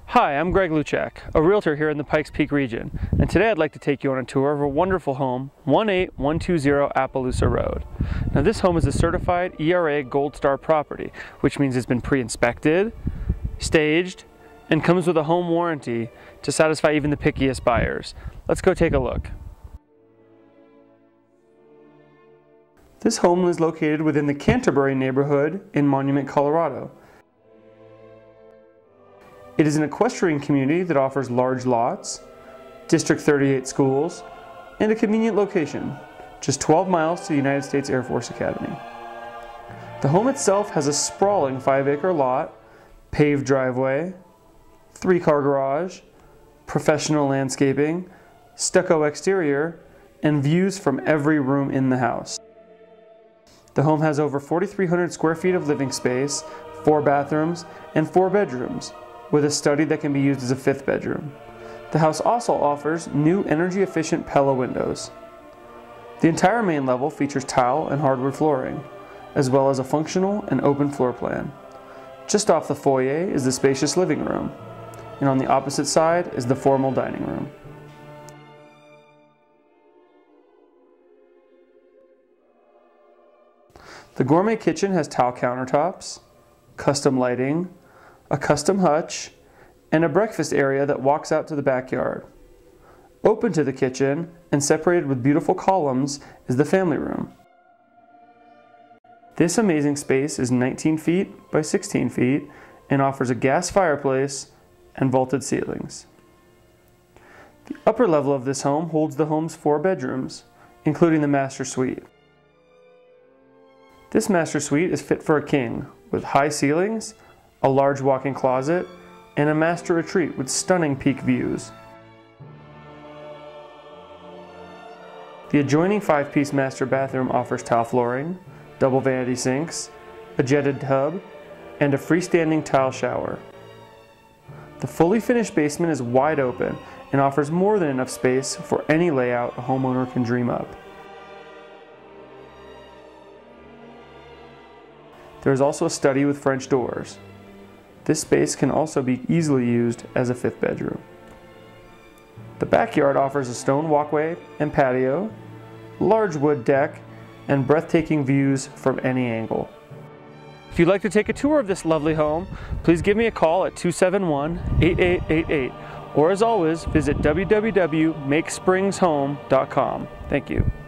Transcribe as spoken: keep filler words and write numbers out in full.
Hi, I'm Greg Luchak, a realtor here in the Pikes Peak region, and today I'd like to take you on a tour of a wonderful home, one eight one two zero Appaloosa Road. Now this home is a certified E R A Gold Star property, which means it's been pre-inspected, staged, and comes with a home warranty to satisfy even the pickiest buyers. Let's go take a look. This home is located within the Canterbury neighborhood in Monument, Colorado. It is an equestrian community that offers large lots, District thirty-eight schools, and a convenient location, just twelve miles to the United States Air Force Academy. The home itself has a sprawling five acre lot, paved driveway, three-car garage, professional landscaping, stucco exterior, and views from every room in the house. The home has over forty-three hundred square feet of living space, four bathrooms, and four bedrooms, with a study that can be used as a fifth bedroom. The house also offers new energy-efficient Pella windows. The entire main level features tile and hardwood flooring, as well as a functional and open floor plan. Just off the foyer is the spacious living room, and on the opposite side is the formal dining room. The gourmet kitchen has tile countertops, custom lighting, a custom hutch, and a breakfast area that walks out to the backyard. Open to the kitchen and separated with beautiful columns is the family room. This amazing space is nineteen feet by sixteen feet and offers a gas fireplace and vaulted ceilings. The upper level of this home holds the home's four bedrooms, including the master suite. This master suite is fit for a king, with high ceilings, a large walk-in closet, and a master retreat with stunning peak views. The adjoining five-piece master bathroom offers tile flooring, double vanity sinks, a jetted tub, and a freestanding tile shower. The fully finished basement is wide open and offers more than enough space for any layout a homeowner can dream up. There is also a study with French doors. This space can also be easily used as a fifth bedroom. The backyard offers a stone walkway and patio, large wood deck, and breathtaking views from any angle. If you'd like to take a tour of this lovely home, please give me a call at two seven one, eight eight eight eight, or as always, visit w w w dot make springs home dot com. Thank you.